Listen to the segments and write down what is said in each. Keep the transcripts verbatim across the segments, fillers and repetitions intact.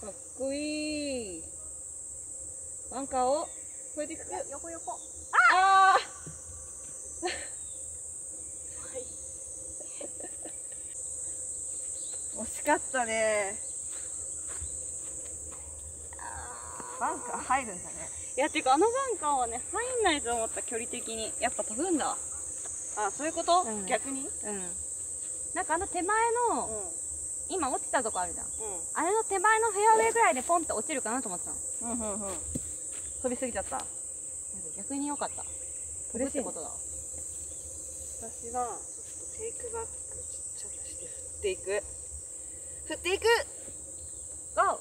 かっこいい。バンカーを越えていく。 横横。 ああ惜しかったね。バンカー入るんだね。 いや、っていうかあのバンカーはね、入んないと思った、距離的に。やっぱ飛ぶんだ。 あ、そういうこと、 うん、 逆に。 うん。なんかあの手前の、うん、今落ちたとこあるじゃん。うん、あれの手前のフェアウェイぐらいでポンって落ちるかなと思ってたの。うんうんうん。 飛びすぎちゃった。 逆に良かった。飛ぶってことだ。 私はちょっとテイクバックちっちゃくして振っていく。振っていく。 ゴー。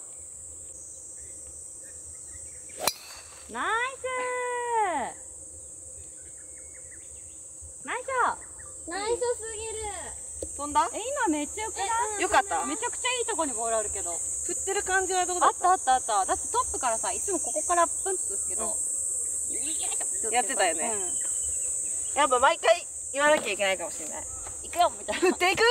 ナイスー。ナイス。 ナイスすぎる。 飛んだ？ え、今めっちゃよくない？ よかった。 めちゃくちゃいいとこにボールあるけど。 振ってる感じはどうだった？ あったあったあった。だってトップからさ、いつもここからプンってですけど、 うん、やってたよね。うん、やっぱ毎回言わなきゃいけないかもしれない。 行くよみたいな。 振っていく。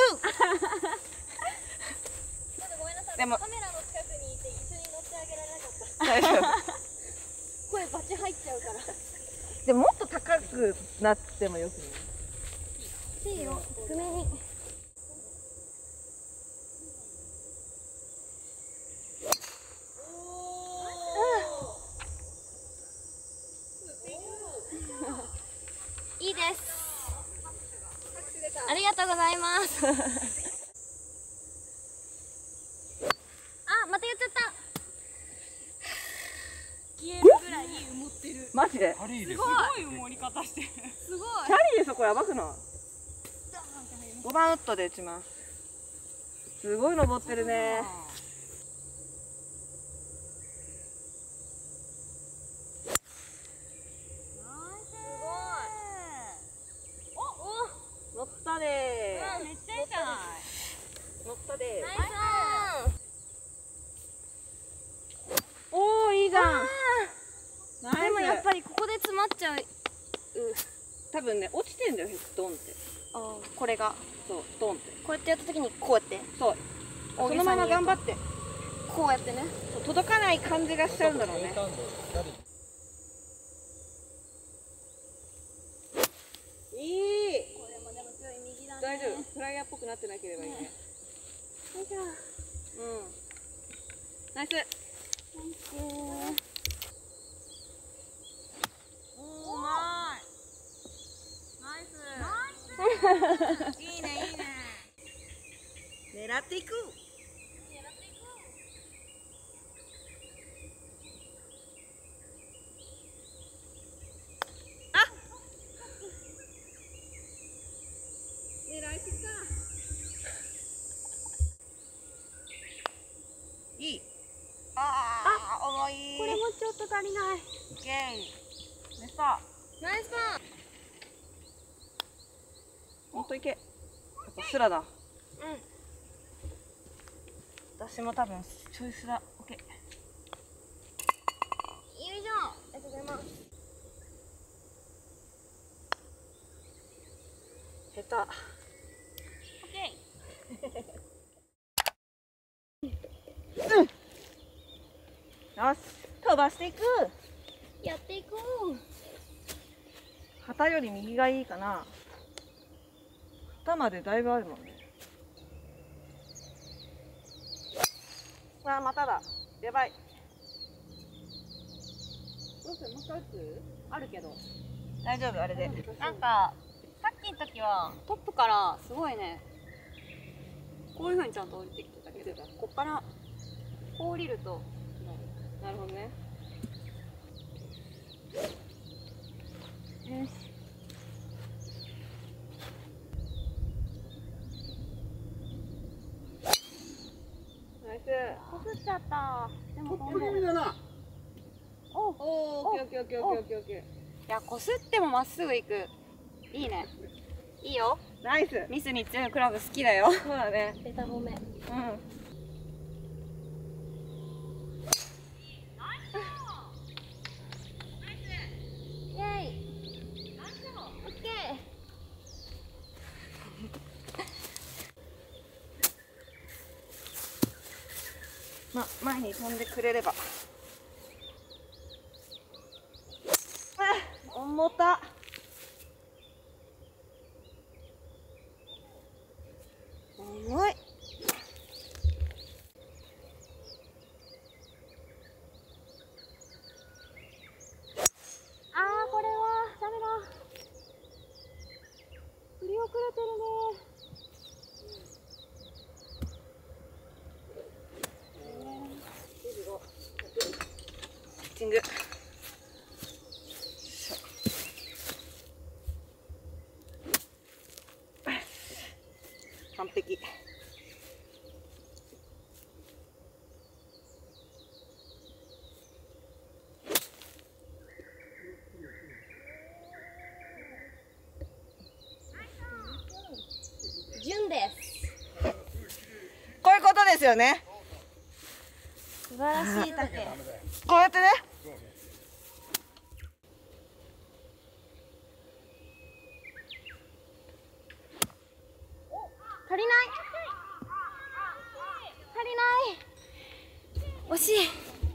ごめんなさい。 でもカメラの近くにいて一緒に乗ってあげられなかった。大丈夫。声バチ入っちゃうから。 でももっと高くなってもよくない？ いいよ。低めに。いいです。ありがとうございます。あ、またやっちゃった。 消えるぐらい埋もってる。 マジで？ すごい。すごい埋もり方してる。すごい。 キャリーでそこやばくない？ごばんウッドで打ちます。すごい登ってるね。乗ったでー。 めっちゃいいじゃない。 乗ったでー。 ナイス。 おー、いいじゃん。 でもやっぱりここで詰まっちゃう。 多分ね、落ちてんだよ、ドンって。 ああ、これが。 そう、ドンって。 こうやってやった時にこうやって。 そう。そのまま頑張って。 こうやってね。 届かない感じがしちゃうんだろうね。いい。 これもでも強い右だね。 大丈夫。フライヤーっぽくなってなければいいね。よいしょ。うん。ナイス。ナイス。 おー、うまい。ナイス。ナイス。いいね、いいね。 狙っていく。いい。ああ、重い。 これもちょっと足りない。 オッケー。でさ、 ナイスパン。 ほんといけ。やっぱスラだ。 うん。 私も多分ちょいスラ。オッケー。 よいしょ。ありがとうございます。 下手。 オッケー。 うん。よし、飛ばしていく。 やっていこう。 旗より右がいいかな。旗までだいぶあるもんね。ああ、まただ。やばい。 どうする？もう一回打つ？あるけど。 大丈夫、あれで。 なんか、さっきの時はトップからすごいね、こういう風にちゃんと降りてきてたけど、こっからこう降りると、 なるほどね。 よし。 ナイス。 こすっちゃった。でもトップ気味だな。 おおお、オッケーオッケーオッケーオッケーオッケー。 いや、こすってもまっすぐ行く。いいね。いいよ。 ナイス。 ミスに強いクラブ好きだよ。 そうだね。 ベタ褒め。 うん。 イェイ。オッケー。 まあ前に飛んでくれれば。あ、重た。重い。 あー、これはダメだ。振り遅れてるね。 ピッチング。完璧。 純です。 こういうことですよね。 素晴らしい竹。 こうやってね。 足りない足りない惜しい。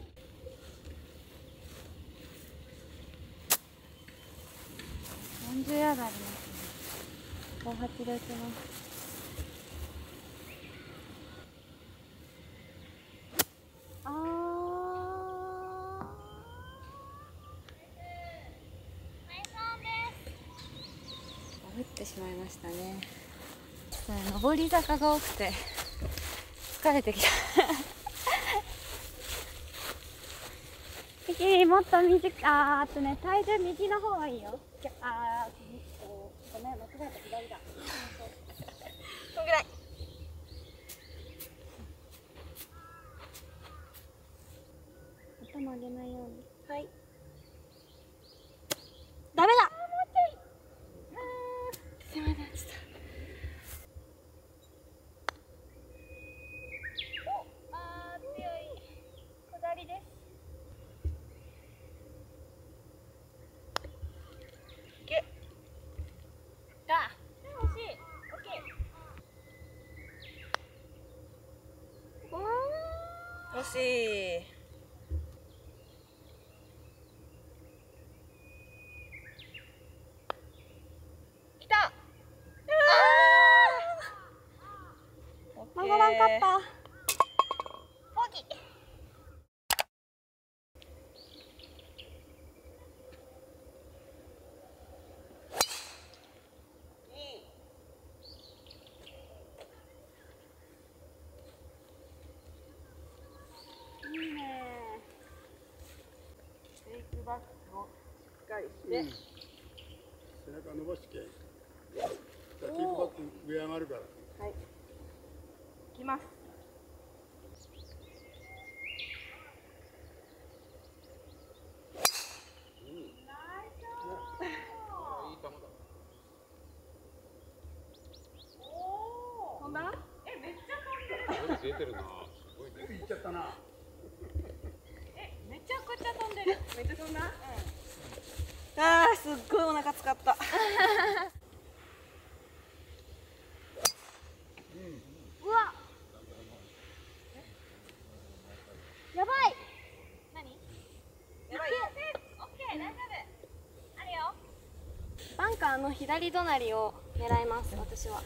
よんじゅうヤードありますね。ごはちで打ちます。あー、打ってしまいましたね。上り坂が多くて疲れてきたキもっと短く、あーっとね、体重右の方がいいよ。あー、ごめん、間違えた、左だ。 こんぐらい。 頭上げないように。 はい。 ダメだ。 すいません、ちょっと。 あー、強い。下りです。が、惜しい。オッケー。 惜しい。来た。 曲がらんかった。 ポギ。 いいね。 テイクバックをしっかりして、 うん、背中伸ばしてけ。じゃあテイクバック上上がるから。 はい。いきます。飛んだ？え、めっちゃ飛んでる。 出てるな。すごいね。いっちゃったな。 え、めちゃくちゃ飛んでる。 めっちゃ飛んだ？うん。あー、すっごいお腹使った。 うわ。やばい。何？ やばい。 オッケー、大丈夫。あるよ。 バンカーの左隣を狙います、私は。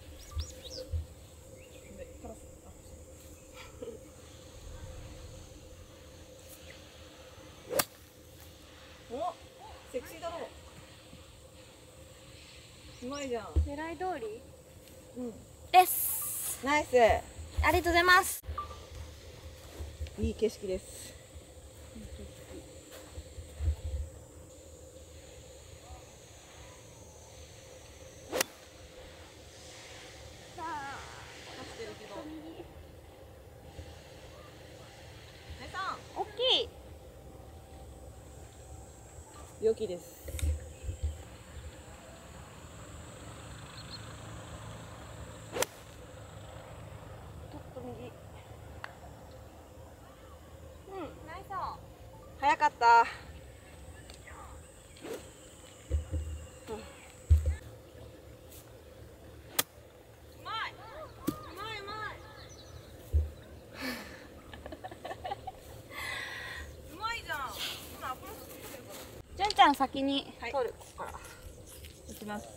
お、セクシーだろう。すごいじゃん。 狙い通り？ うん。 です。 ナイス。 ありがとうございます。 いい景色です。 さあ、 走ってるけど。ねさん。 大きい。 良きです。 ちょっと右。うん、ナイス。 早かった。 ゃん先にはい取る、ここから。 いきます。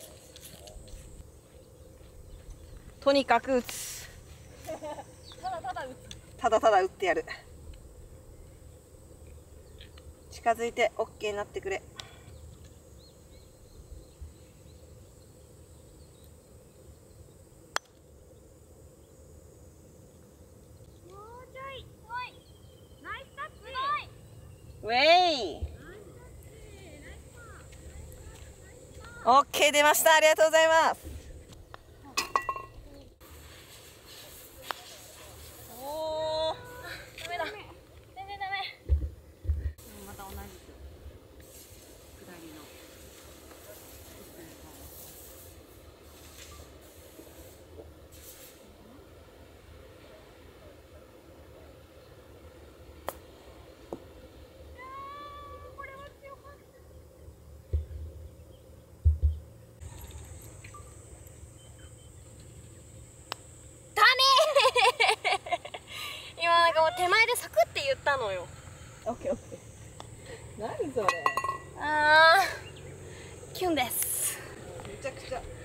とにかく打つ。 ただただ打つ。 ただただ打ってやる。近づいて オーケー になってくれ。 もうちょい。ナイスタッチ。 ウェイ。オーケー 出ました。ありがとうございます。おお。 ダメだ。全然ダメ。 また同じく下りの今なんかもう手前でサクって言ったのよ。 オッケーオッケー。何それ。 あー、キュンです。 めちゃくちゃ